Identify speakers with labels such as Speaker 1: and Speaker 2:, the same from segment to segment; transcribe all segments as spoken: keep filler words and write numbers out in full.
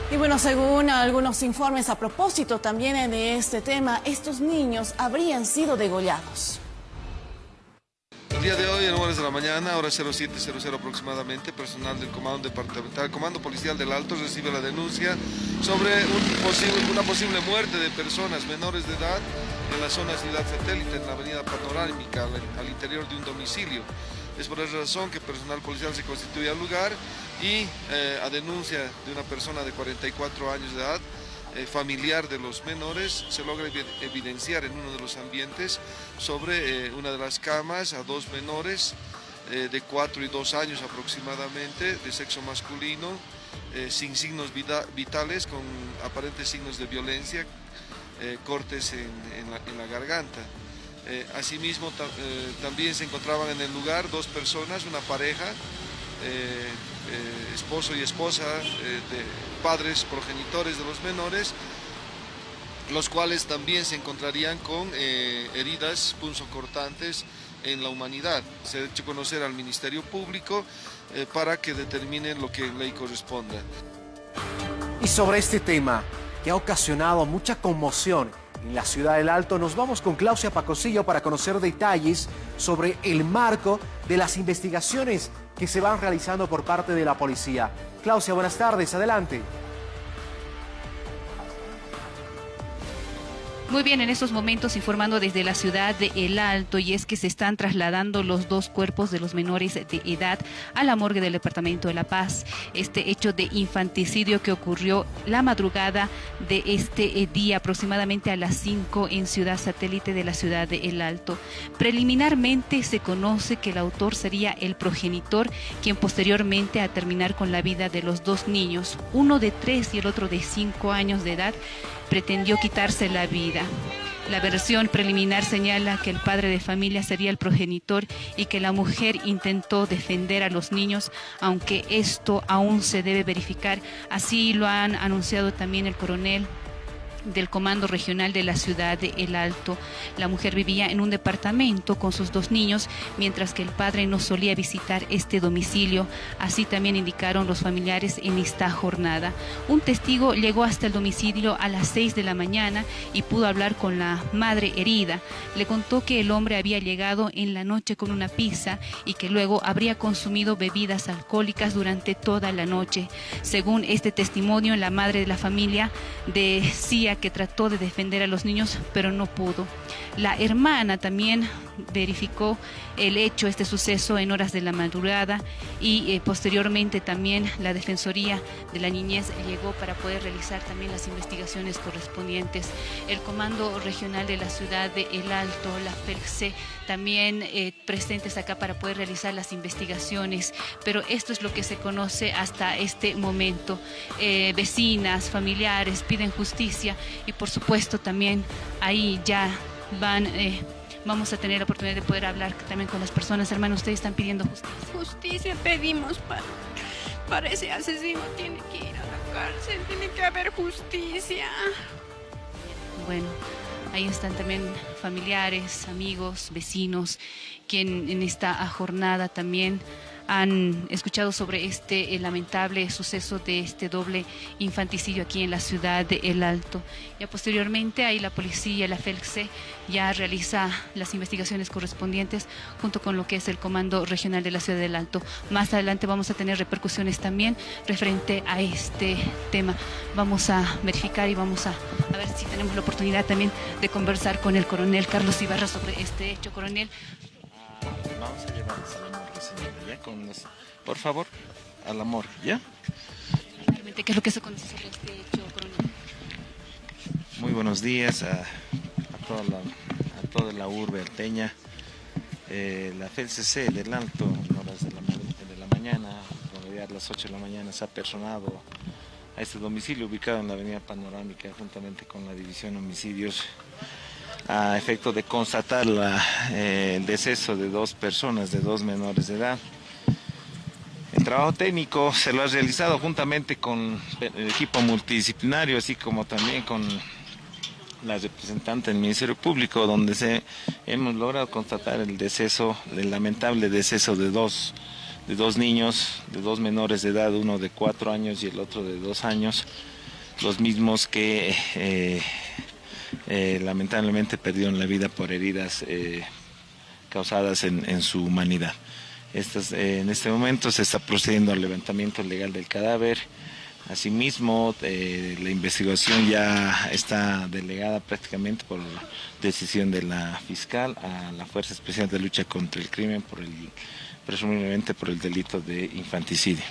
Speaker 1: Y bueno, según algunos informes a propósito también de este tema, estos niños habrían sido degollados.
Speaker 2: El día de hoy, en horas de la mañana, hora cero siete cero cero aproximadamente, personal del Comando Departamental, Comando Policial del Alto recibe la denuncia sobre un posible, una posible muerte de personas menores de edad en la zona Ciudad Satélite, en la avenida Panorámica, al, al interior de un domicilio. Es por esa razón que personal policial se constituye al lugar y eh, a denuncia de una persona de cuarenta y cuatro años de edad, eh, familiar de los menores, se logra evidenciar en uno de los ambientes sobre eh, una de las camas a dos menores eh, de cuatro y dos años aproximadamente, de sexo masculino, eh, sin signos vita vitales, con aparentes signos de violencia, eh, cortes en, en, la, en la garganta. Eh, asimismo, ta eh, también se encontraban en el lugar dos personas, una pareja, eh, eh, esposo y esposa, eh, de padres progenitores de los menores, los cuales también se encontrarían con eh, heridas punzocortantes en la humanidad. Se ha hecho conocer al Ministerio Público eh, para que determinen lo que ley corresponda.
Speaker 3: Y sobre este tema, que ha ocasionado mucha conmoción en la Ciudad del Alto, nos vamos con Claudia Pacosillo para conocer detalles sobre el marco de las investigaciones que se van realizando por parte de la policía. Claudia, buenas tardes, adelante.
Speaker 4: Muy bien, en estos momentos informando desde la ciudad de El Alto, y es que se están trasladando los dos cuerpos de los menores de edad a la morgue del Departamento de La Paz. Este hecho de infanticidio que ocurrió la madrugada de este día, aproximadamente a las cinco en Ciudad Satélite de la ciudad de El Alto. Preliminarmente se conoce que el autor sería el progenitor, quien posteriormente a terminar con la vida de los dos niños, uno de tres y el otro de cinco años de edad, pretendió quitarse la vida. La versión preliminar señala que el padre de familia sería el progenitor y que la mujer intentó defender a los niños, aunque esto aún se debe verificar. Así lo han anunciado también el coronel del Comando Regional de la ciudad de El Alto. La mujer vivía en un departamento con sus dos niños, mientras que el padre no solía visitar este domicilio. Así también indicaron los familiares en esta jornada. Un testigo llegó hasta el domicilio a las seis de la mañana y pudo hablar con la madre herida. Le contó que el hombre había llegado en la noche con una pizza y que luego habría consumido bebidas alcohólicas durante toda la noche. Según este testimonio, la madre de la familia decía que trató de defender a los niños, pero no pudo. La hermana también verificó el hecho, este suceso, en horas de la madrugada, y eh, posteriormente también la Defensoría de la Niñez llegó para poder realizar también las investigaciones correspondientes. El Comando Regional de la ciudad de El Alto, la F E L C, también eh, presentes acá para poder realizar las investigaciones, pero esto es lo que se conoce hasta este momento. Eh, vecinas, familiares piden justicia y por supuesto también ahí ya van... Eh, Vamos a tener la oportunidad de poder hablar también con las personas. Hermano, ustedes están pidiendo justicia.
Speaker 5: Justicia pedimos para, para ese asesino. Tiene que ir a la cárcel, tiene que haber justicia.
Speaker 4: Bueno, ahí están también familiares, amigos, vecinos, quien en esta jornada también han escuchado sobre este lamentable suceso de este doble infanticidio aquí en la ciudad de El Alto. Ya posteriormente ahí la policía, la F E L C, ya realiza las investigaciones correspondientes junto con lo que es el Comando Regional de la ciudad de El Alto. Más adelante vamos a tener repercusiones también referente a este tema. Vamos a verificar y vamos a, a ver si tenemos la oportunidad también de conversar con el coronel Carlos Ibarra sobre este hecho. Coronel,
Speaker 6: vamos a llevarlos a la morgue, señora, ¿ya? Con los... Por favor, a la morgue, ¿ya?
Speaker 4: ¿qué es lo que se conoce sobre este hecho, coronel?
Speaker 6: Muy buenos días a, a, toda, la, a toda la urbe alteña. Eh, la F E L C C del Alto, en horas de la, de la mañana, cuando ya a las ocho de la mañana se ha personado a este domicilio ubicado en la avenida Panorámica, juntamente con la División Homicidios, a efecto de constatar la, eh, el deceso de dos personas, de dos menores de edad. El trabajo técnico se lo ha realizado juntamente con el equipo multidisciplinario, así como también con la representante del Ministerio Público, donde se, hemos logrado constatar el deceso, el lamentable deceso de dos, de dos niños, de dos menores de edad, uno de cuatro años y el otro de dos años, los mismos que eh, eh, lamentablemente perdieron la vida por heridas eh, causadas en, en su humanidad. Estas, eh, en este momento se está procediendo al levantamiento legal del cadáver. Asimismo, eh, la investigación ya está delegada prácticamente por decisión de la fiscal a la Fuerza Especial de Lucha contra el Crimen, por el, presumiblemente por el delito de infanticidio.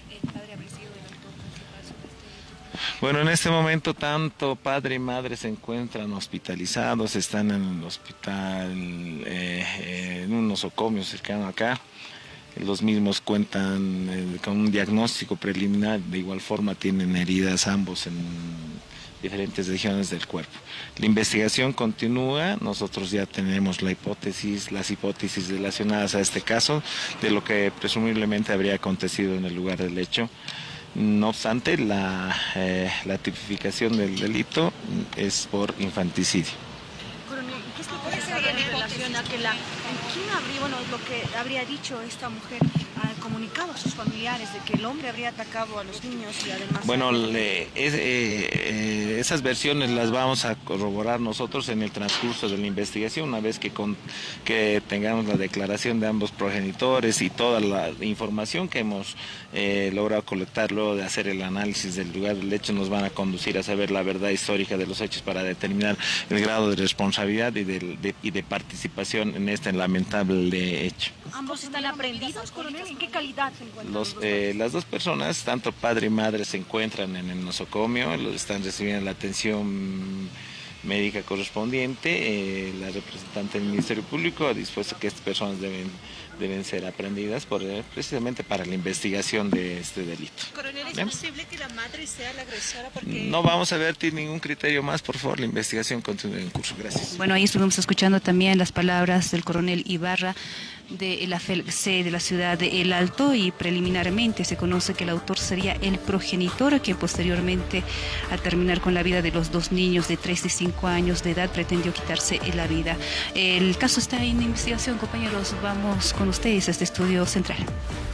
Speaker 6: Bueno, en este momento tanto padre y madre se encuentran hospitalizados, están en el hospital, eh, en un nosocomio cercano acá. Los mismos cuentan eh, con un diagnóstico preliminar, de igual forma tienen heridas ambos en diferentes regiones del cuerpo. La investigación continúa, nosotros ya tenemos la hipótesis, las hipótesis relacionadas a este caso, de lo que presumiblemente habría acontecido en el lugar del hecho. No obstante, la, eh, la tipificación del delito es por infanticidio.
Speaker 7: Coronel, ¿qué es lo que se en relación a que la... ¿Quién habría, bueno, lo que habría dicho esta mujer, ha comunicado a sus familiares de que el hombre habría atacado a los niños y además...
Speaker 6: Bueno, le, es, eh, eh, esas versiones las vamos a corroborar nosotros en el transcurso de la investigación, una vez que, con, que tengamos la declaración de ambos progenitores y toda la información que hemos eh, logrado colectar luego de hacer el análisis del lugar del hecho, nos van a conducir a saber la verdad histórica de los hechos para determinar el grado de responsabilidad y de, de, y de participación en este lamentable hecho.
Speaker 7: ¿Ambos están aprehendidos, coronel? ¿En qué calidad se encuentran?
Speaker 6: Los, eh, las dos personas, tanto padre y madre, se encuentran en el nosocomio, están recibiendo la atención médica correspondiente. Eh, la representante del Ministerio Público ha dispuesto que estas personas deben, deben ser aprehendidas por, eh, precisamente para la investigación de este delito.
Speaker 7: Coronel, ¿es ¿Bien? posible que la madre sea la agresora? Porque...
Speaker 6: No vamos a vertir ningún criterio más, por favor, la investigación continúa en curso. Gracias.
Speaker 4: Bueno, ahí estuvimos escuchando también las palabras del coronel Ibarra de la F E L C de la ciudad de El Alto, y preliminarmente se conoce que el autor sería el progenitor, que posteriormente, al terminar con la vida de los dos niños de tres y cinco años de edad, pretendió quitarse la vida. El caso está en investigación, compañeros. Vamos con ustedes a este estudio central.